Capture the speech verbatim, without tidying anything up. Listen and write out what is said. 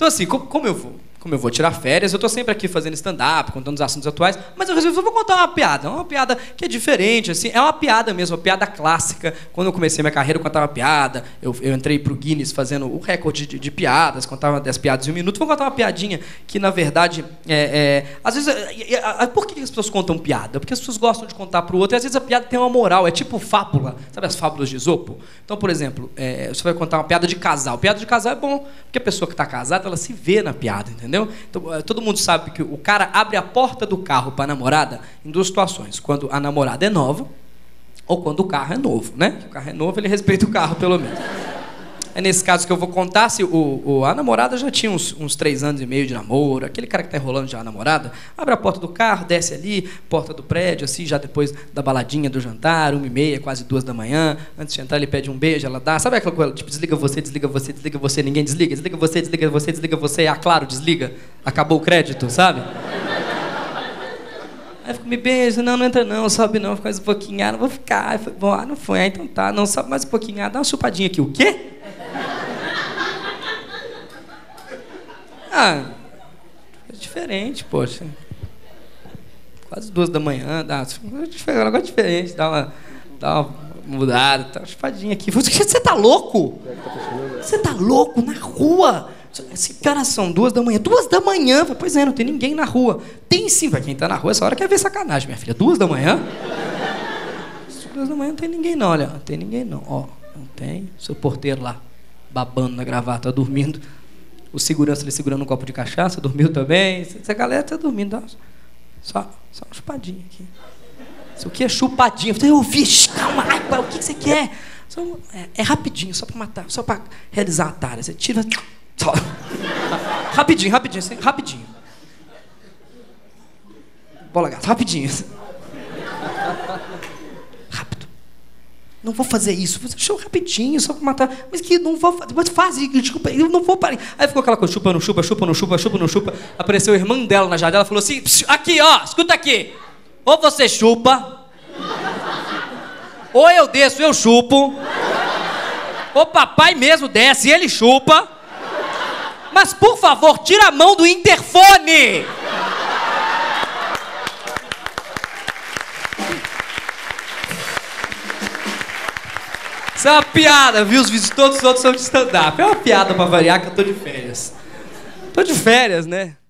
Então, assim, como, como eu vou? Como eu vou tirar férias, eu tô sempre aqui fazendo stand-up, contando os assuntos atuais, mas eu resolvi, eu vou contar uma piada. Uma piada que é diferente, assim, é uma piada mesmo, uma piada clássica. Quando eu comecei minha carreira, eu contava piada, eu, eu entrei pro Guinness fazendo o recorde de, de piadas, contava dez piadas em um minuto. Vou contar uma piadinha que, na verdade, é, é, às vezes... É, é, é, por que as pessoas contam piada? Porque as pessoas gostam de contar pro outro, e às vezes a piada tem uma moral, é tipo fábula, sabe as fábulas de Esopo? Então, por exemplo, é, você vai contar uma piada de casal. Piada de casal é bom, porque a pessoa que está casada, ela se vê na piada, entendeu? Então, todo mundo sabe que o cara abre a porta do carro para a namorada em duas situações. Quando a namorada é nova ou quando o carro é novo, né? O carro é novo, ele respeita o carro, pelo menos. É nesse caso que eu vou contar se o, o, a namorada já tinha uns, uns três anos e meio de namoro, aquele cara que tá enrolando já a namorada, abre a porta do carro, desce ali, porta do prédio, assim, já depois da baladinha do jantar, uma e meia, quase duas da manhã, antes de entrar ele pede um beijo, ela dá, sabe aquela coisa, tipo, desliga você, desliga você, desliga você, ninguém desliga, desliga você, desliga você, desliga você, ah, claro, desliga, acabou o crédito, sabe? Aí fico, me beija, não, não entra não, sobe não, fica mais um pouquinho, ah, não vou ficar, aí foi, bom, ah, não foi, ah, então tá, não, sobe mais um pouquinho, ah, dá uma chupadinha aqui, o quê? Ah, é diferente, poxa. Quase duas da manhã, dá um negócio diferente, dá uma, dá uma mudada, tá uma chupadinha aqui. Você tá louco? Você tá louco na rua? Que horas são? Duas da manhã. Duas da manhã? Pois é, não tem ninguém na rua. Tem sim, vai quem tá na rua, essa hora quer ver sacanagem, minha filha. Duas da manhã? Duas da manhã não tem ninguém não, olha. Não tem ninguém não, ó. Não tem. Seu porteiro lá, babando na gravata, dormindo. O segurança ali segurando um copo de cachaça, dormiu também. Essa galera tá dormindo. Só, só uma chupadinha aqui. Isso aqui é chupadinha. Eu ouvi, calma, ai, pai, o que você quer? Só, é, é rapidinho, só pra matar, só pra realizar a tara. Você tira. Só. Rapidinho, rapidinho, assim, rapidinho. Bola gata, rapidinho. Rápido. Não vou fazer isso. Show rapidinho, só pra matar. Mas que não vou fazer. Mas faz, desculpa, eu não vou parar. Aí ficou aquela coisa, chupa, não chupa, chupa, não chupa, chupa, não chupa. Apareceu o irmão dela na janela e falou assim: aqui, ó, escuta aqui. Ou você chupa, ou eu desço, eu chupo. Ou papai mesmo desce e ele chupa. Mas, por favor, tira a mão do interfone. Isso é uma piada, viu? Os vídeos todos os outros são de stand-up. É uma piada pra variar que eu tô de férias. Tô de férias, né?